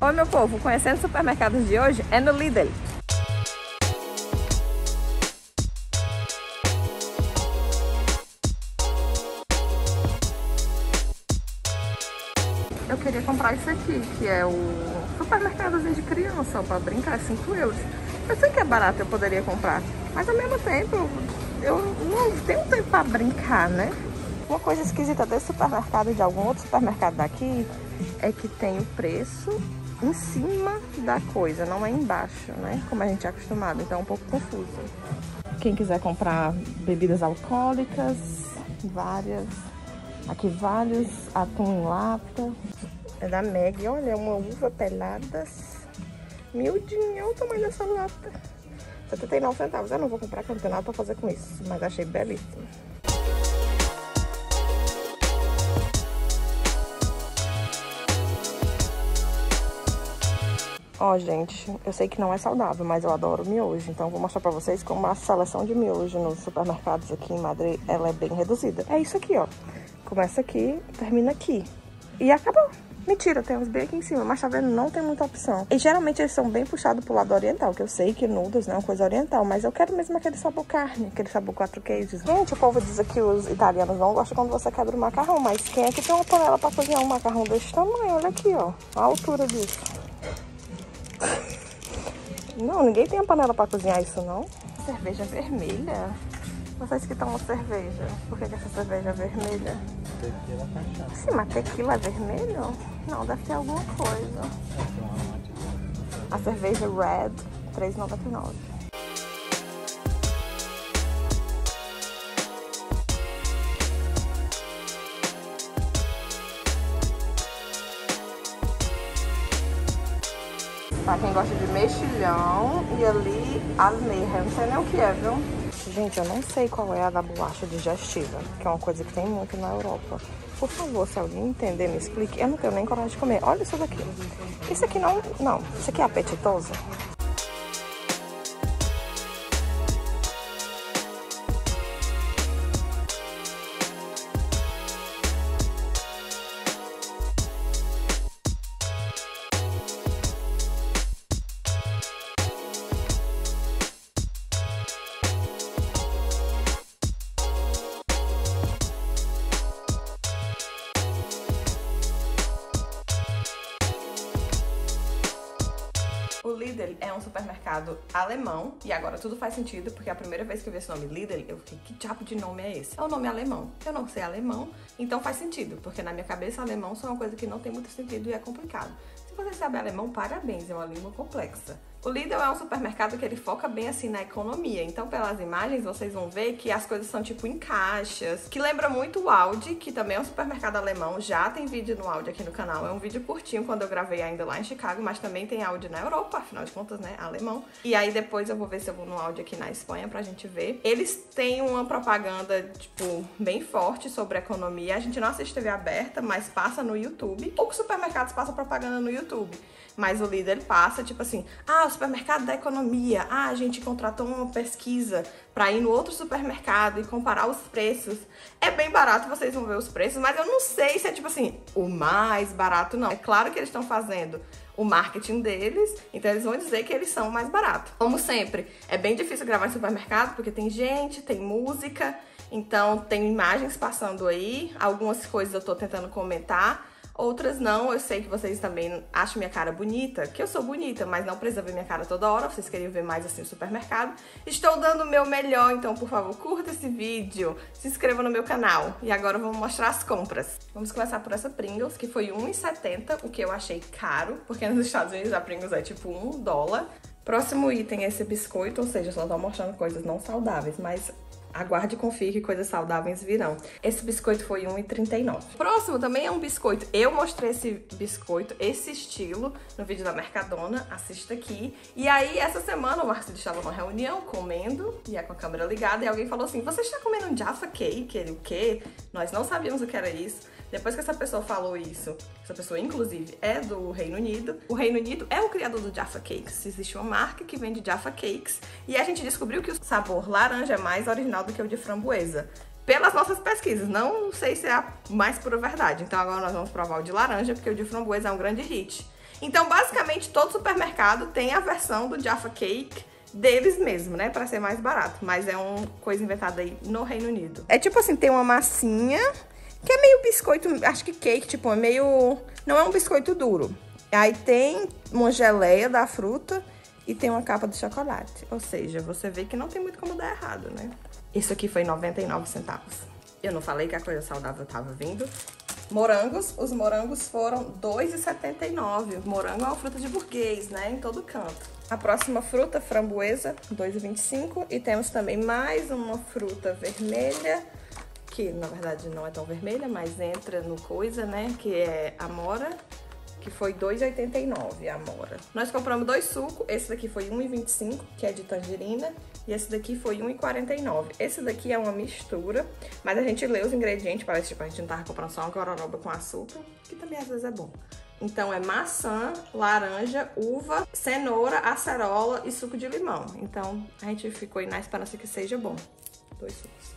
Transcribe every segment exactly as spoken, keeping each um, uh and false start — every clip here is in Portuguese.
Oi, meu povo, conhecendo supermercados de hoje é no Lidl. Eu queria comprar isso aqui, que é o supermercadozinho de criança, para brincar, cinco euros. Eu sei que é barato, eu poderia comprar, mas ao mesmo tempo eu não tenho tempo para brincar, né? Uma coisa esquisita desse supermercado e de algum outro supermercado daqui é que tem o preço em cima da coisa, não é embaixo, né? Como a gente é acostumado, então é um pouco confuso. Quem quiser comprar bebidas alcoólicas, várias. Aqui vários, atum em lata. É da Meg, olha, uma uva pelada. Miudinha, olha o tamanho dessa lata. setenta e nove centavos. Eu não vou comprar, porque eu não tenho nada pra fazer com isso. Mas achei belíssimo. Ó, gente, eu sei que não é saudável, mas eu adoro miojo. Então eu vou mostrar pra vocês como a seleção de miojo nos supermercados aqui em Madrid, ela é bem reduzida. É isso aqui, ó. Começa aqui, termina aqui. E acabou. Mentira, tem uns bem aqui em cima, mas tá vendo? Não tem muita opção. E geralmente eles são bem puxados pro lado oriental, que eu sei que noodles não é uma coisa oriental, mas eu quero mesmo aquele sabor carne, aquele sabor quatro queijos. Gente, o povo diz que os italianos não gostam quando você quebra o macarrão, mas quem é que tem uma panela pra cozinhar um macarrão desse tamanho? Olha aqui, ó, a altura disso. Não, ninguém tem a panela pra cozinhar isso, não. Cerveja vermelha? Vocês que tomam cerveja, por que, que essa cerveja é vermelha? Tequila cachaça. Sim, mas tequila é vermelho? Não, deve ter alguma coisa. A cerveja Red, três reais e noventa e nove centavos. Pra quem gosta de mexilhão e ali almeja, eu não sei nem o que é, viu? Gente, eu não sei qual é a da bolacha digestiva, que é uma coisa que tem muito na Europa. Por favor, se alguém entender, me explique. Eu não tenho nem coragem de comer. Olha isso daqui. Isso aqui não... Não, isso aqui é apetitoso. O Lidl é um supermercado alemão e agora tudo faz sentido, porque a primeira vez que eu vi esse nome Lidl, eu fiquei, que diabo de nome é esse? É um nome alemão. Eu não sei alemão, então faz sentido, porque na minha cabeça alemão só é uma coisa que não tem muito sentido e é complicado. Se você sabe alemão, parabéns, é uma língua complexa. O Lidl é um supermercado que ele foca bem assim na economia, então pelas imagens vocês vão ver que as coisas são tipo em caixas, que lembra muito o Aldi, que também é um supermercado alemão, já tem vídeo no Aldi aqui no canal, é um vídeo curtinho quando eu gravei ainda lá em Chicago, mas também tem Aldi na Europa, afinal de contas, né, alemão. E aí depois eu vou ver se eu vou no Aldi aqui na Espanha pra gente ver. Eles têm uma propaganda, tipo, bem forte sobre economia, a gente não assiste T V aberta, mas passa no YouTube. Poucos supermercados passam propaganda no YouTube. Mas o Lidl passa, tipo assim, ah, o supermercado da economia, ah, a gente contratou uma pesquisa pra ir no outro supermercado e comparar os preços. É bem barato, vocês vão ver os preços, mas eu não sei se é, tipo assim, o mais barato, não. É claro que eles estão fazendo o marketing deles, então eles vão dizer que eles são mais baratos. Como sempre, é bem difícil gravar em supermercado, porque tem gente, tem música, então tem imagens passando aí, algumas coisas eu tô tentando comentar, outras não. Eu sei que vocês também acham minha cara bonita, que eu sou bonita, mas não precisa ver minha cara toda hora, vocês queriam ver mais assim o supermercado. Estou dando o meu melhor, então por favor, curta esse vídeo, se inscreva no meu canal. E agora vamos mostrar as compras. Vamos começar por essa Pringles, que foi um real e setenta centavos, o que eu achei caro, porque nos Estados Unidos a Pringles é tipo um dólar. Próximo item é esse biscoito, ou seja, só tô mostrando coisas não saudáveis, mas aguarde e confie que coisas saudáveis virão. Esse biscoito foi um real e trinta e nove centavos. Próximo também é um biscoito. Eu mostrei esse biscoito, esse estilo, no vídeo da Mercadona. Assista aqui. E aí, essa semana, o Marcelo estava numa reunião, comendo, e é com a câmera ligada, e alguém falou assim, você está comendo um Jaffa Cake? Ele, o quê? Nós não sabíamos o que era isso. Depois que essa pessoa falou isso, essa pessoa, inclusive, é do Reino Unido. O Reino Unido é o criador do Jaffa Cakes. Existe uma marca que vende Jaffa Cakes. E a gente descobriu que o sabor laranja é mais original do que o de framboesa. Pelas nossas pesquisas. Não sei se é a mais pura verdade. Então agora nós vamos provar o de laranja, porque o de framboesa é um grande hit. Então, basicamente, todo supermercado tem a versão do Jaffa Cake deles mesmo, né? Pra ser mais barato. Mas é uma coisa inventada aí no Reino Unido. É tipo assim, tem uma massinha que é meio biscoito, acho que cake, tipo, é meio... Não é um biscoito duro. Aí tem uma geleia da fruta e tem uma capa de chocolate. Ou seja, você vê que não tem muito como dar errado, né? Isso aqui foi noventa e nove centavos. Eu não falei que a coisa saudável tava vindo. Morangos, os morangos foram dois reais e setenta e nove centavos. Morango é uma fruta de burguês, né? Em todo canto. A próxima fruta, framboesa, dois reais e vinte e cinco centavos. E temos também mais uma fruta vermelha, que na verdade não é tão vermelha, mas entra no coisa, né? Que é amora, que foi dois reais e oitenta e nove centavos a amora. Nós compramos dois sucos, esse daqui foi um real e vinte e cinco centavos, que é de tangerina, e esse daqui foi um real e quarenta e nove centavos. Esse daqui é uma mistura, mas a gente lê os ingredientes, parece tipo a gente não tava comprando só uma gororoba com açúcar, que também às vezes é bom. Então é maçã, laranja, uva, cenoura, acerola e suco de limão. Então a gente ficou aí na esperança que seja bom. Dois sucos.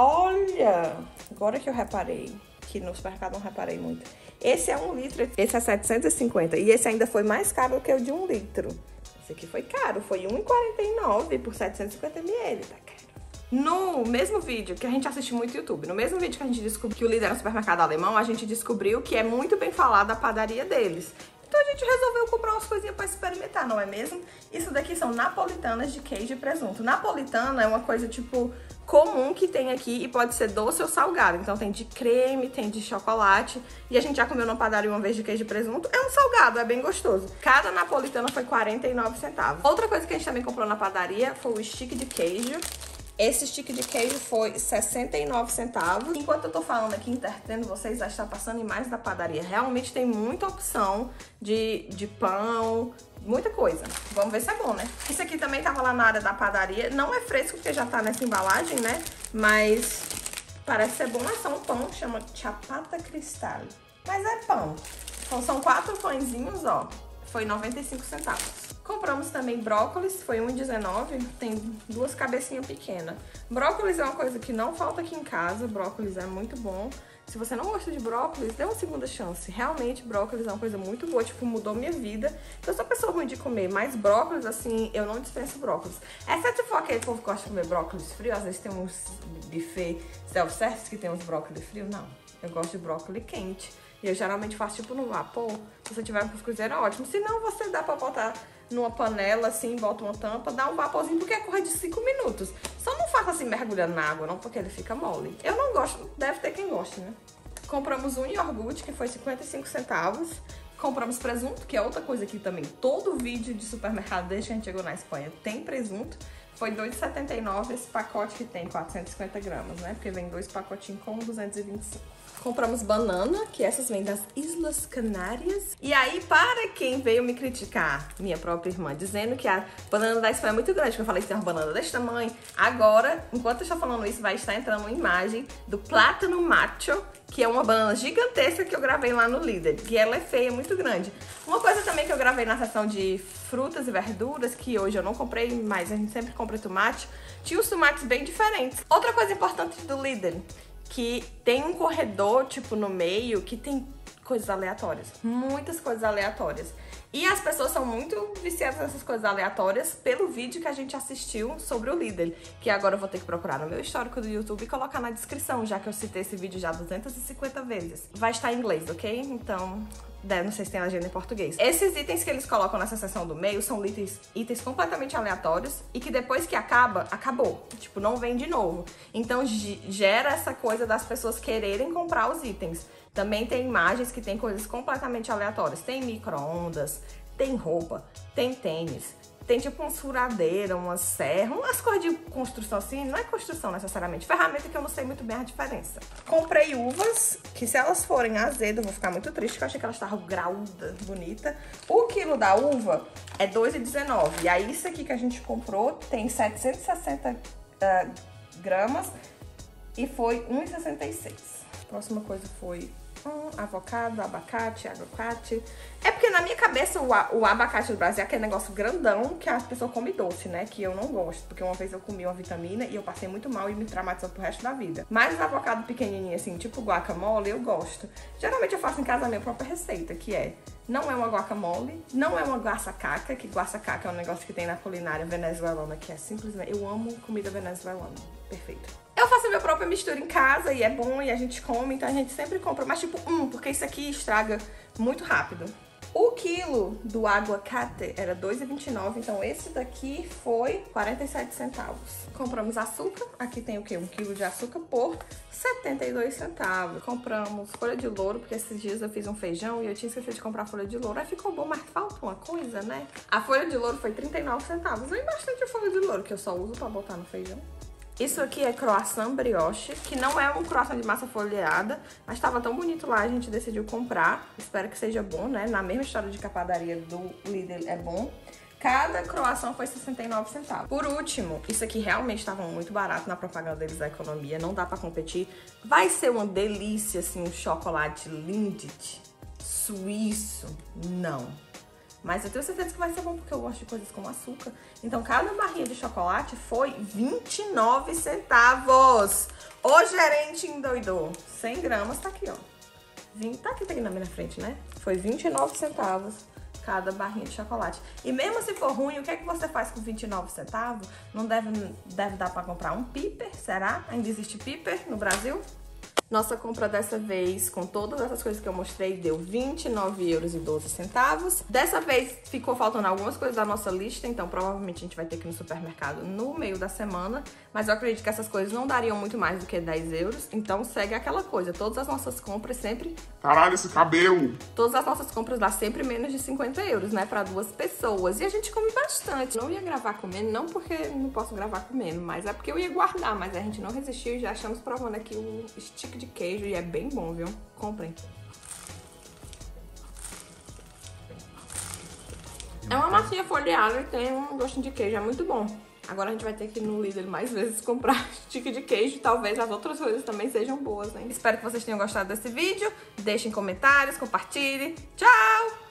Olha, agora que eu reparei, que no supermercado não reparei muito. Esse é um litro, esse é setecentos e cinquenta e esse ainda foi mais caro do que o de um litro. Esse aqui foi caro, foi um real e quarenta e nove centavos por setecentos e cinquenta mililitros, tá caro. No mesmo vídeo, que a gente assiste muito no YouTube, no mesmo vídeo que a gente descobriu que o Lidl era um supermercado alemão, a gente descobriu que é muito bem falada a padaria deles. Então a gente resolveu comprar umas coisinhas pra experimentar, não é mesmo? Isso daqui são napolitanas de queijo e presunto. Napolitana é uma coisa, tipo, comum que tem aqui e pode ser doce ou salgado. Então tem de creme, tem de chocolate. E a gente já comeu na padaria uma vez de queijo e presunto. É um salgado, é bem gostoso. Cada napolitana foi quarenta e nove centavos. Outra coisa que a gente também comprou na padaria foi o stick de queijo. Esse stick de queijo foi sessenta e nove centavos. Enquanto eu tô falando aqui, entretendo vocês, vai estar passando imagens da padaria. Realmente tem muita opção de, de pão, muita coisa. Vamos ver se é bom, né? Isso aqui também tava lá na área da padaria. Não é fresco, porque já tá nessa embalagem, né? Mas parece ser bom. É só um pão que chama Ciabatta Cristal. Mas é pão. Então são quatro pãezinhos, ó. Foi noventa e cinco centavos. Compramos também brócolis, foi um real e dezenove centavos, tem duas cabecinhas pequenas. Brócolis é uma coisa que não falta aqui em casa, brócolis é muito bom. Se você não gosta de brócolis, dê uma segunda chance. Realmente, brócolis é uma coisa muito boa, tipo, mudou minha vida. Eu sou uma pessoa ruim de comer, mas brócolis, assim, eu não dispenso brócolis. Exceto se for aquele povo que gosta de comer brócolis frio, às vezes tem uns buffet self-service que tem uns brócolis frios, não. Eu gosto de brócolis quente. E eu geralmente faço, tipo, no vapor. Se você tiver um cuscuzeiro, é ótimo. Se não, você dá pra botar numa panela, assim, bota uma tampa, dá um vaporzinho, porque é correr de cinco minutos. Só não faça assim, mergulhando na água, não, porque ele fica mole. Eu não gosto, deve ter quem goste, né? Compramos um iogurte, que foi cinquenta e cinco centavos. Compramos presunto, que é outra coisa que também todo vídeo de supermercado, desde que a gente chegou na Espanha, tem presunto. Foi dois reais e setenta e nove centavos esse pacote que tem quatrocentos e cinquenta gramas, né? Porque vem dois pacotinhos com duzentos e vinte e cinco. Compramos banana, que essas vêm das Islas Canárias. E aí, para quem veio me criticar, minha própria irmã, dizendo que a banana da Espanha é muito grande, que eu falei que tem uma banana desse tamanho, agora, enquanto eu estou falando isso, vai estar entrando uma imagem do plátano macho, que é uma banana gigantesca que eu gravei lá no Lidl. E ela é feia, muito grande. Uma coisa também que eu gravei na seção de frutas e verduras, que hoje eu não comprei, mas a gente sempre compra tomate, tinha os tomates bem diferentes. Outra coisa importante do Lidl, que tem um corredor, tipo, no meio, que tem coisas aleatórias. Muitas coisas aleatórias. E as pessoas são muito viciadas nessas coisas aleatórias pelo vídeo que a gente assistiu sobre o Lidl, que agora eu vou ter que procurar no meu histórico do YouTube e colocar na descrição, já que eu citei esse vídeo já duzentas e cinquenta vezes. Vai estar em inglês, ok? Então, não sei se tem legenda em português. Esses itens que eles colocam nessa seção do meio são itens, itens completamente aleatórios e que depois que acaba, acabou. Tipo, não vem de novo. Então, gera essa coisa das pessoas quererem comprar os itens. Também tem imagens que tem coisas completamente aleatórias. Tem micro-ondas, tem roupa, tem tênis, tem tipo uma furadeira, uma serra, umas coisas de construção assim. Não é construção necessariamente, ferramenta que eu não sei muito bem a diferença. Comprei uvas, que se elas forem azedas eu vou ficar muito triste, porque eu achei que elas estavam graúdas, bonita. O quilo da uva é dois reais e dezenove centavos. E aí isso aqui que a gente comprou tem setecentos e sessenta uh, gramas e foi um real e sessenta e seis centavos. A próxima coisa foi Hum, avocado, abacate, aguacate. É porque na minha cabeça o, o abacate do Brasil é aquele negócio grandão que a pessoa come doce, né? Que eu não gosto, porque uma vez eu comi uma vitamina e eu passei muito mal e me traumatizou pro resto da vida. Mas o avocado pequenininho, assim, tipo guacamole, eu gosto. Geralmente eu faço em casa a minha própria receita, que é... Não é uma guacamole, não é uma guaçacaca, que guaçacaca é um negócio que tem na culinária venezuelana, que é simplesmente... Eu amo comida venezuelana. Perfeito. Eu faço a minha própria mistura em casa e é bom e a gente come, então a gente sempre compra. Mas tipo, um, porque isso aqui estraga muito rápido. O quilo do aguacate era dois reais e vinte e nove centavos, então esse daqui foi quarenta e sete centavos. Compramos açúcar, aqui tem o quê? Um quilo de açúcar por setenta e dois centavos. Compramos folha de louro, porque esses dias eu fiz um feijão e eu tinha esquecido de comprar folha de louro. Aí ficou bom, mas falta uma coisa, né? A folha de louro foi trinta e nove centavos. Vem bastante folha de louro, que eu só uso pra botar no feijão. Isso aqui é croissant brioche, que não é um croissant de massa folheada, mas estava tão bonito lá, a gente decidiu comprar. Espero que seja bom, né? Na mesma história de que a padaria do Lidl é bom. Cada croissant foi sessenta e nove centavos. Por último, isso aqui realmente estava muito barato na propaganda deles da economia, não dá pra competir. Vai ser uma delícia, assim, um chocolate Lindt suíço? Não. Mas eu tenho certeza que vai ser bom porque eu gosto de coisas com açúcar. Então, cada barrinha de chocolate foi vinte e nove centavos. O gerente endoidou. cem gramas, tá aqui, ó. vinte, tá aqui, tá aqui na minha frente, né? Foi vinte e nove centavos cada barrinha de chocolate. E mesmo se for ruim, o que é que você faz com vinte e nove centavos? Não deve, deve dar pra comprar um piper, será? Ainda existe piper no Brasil? Nossa compra dessa vez, com todas essas coisas que eu mostrei, deu vinte e nove euros e doze centavos. Dessa vez ficou faltando algumas coisas da nossa lista, então provavelmente a gente vai ter que ir no supermercado no meio da semana. Mas eu acredito que essas coisas não dariam muito mais do que dez euros. Então segue aquela coisa, todas as nossas compras sempre... Caralho, esse cabelo! Todas as nossas compras dá sempre menos de cinquenta euros, né? Pra duas pessoas. E a gente come bastante. Não ia gravar comendo, não porque não posso gravar comendo, mas é porque eu ia guardar. Mas a gente não resistiu e já estamos provando aqui o stick de queijo e é bem bom, viu? Comprem. É uma massinha folheada e tem um gostinho de queijo, é muito bom. Agora a gente vai ter que ir no Lidl mais vezes comprar stick de queijo. Talvez as outras coisas também sejam boas, hein? Espero que vocês tenham gostado desse vídeo. Deixem comentários, compartilhem. Tchau!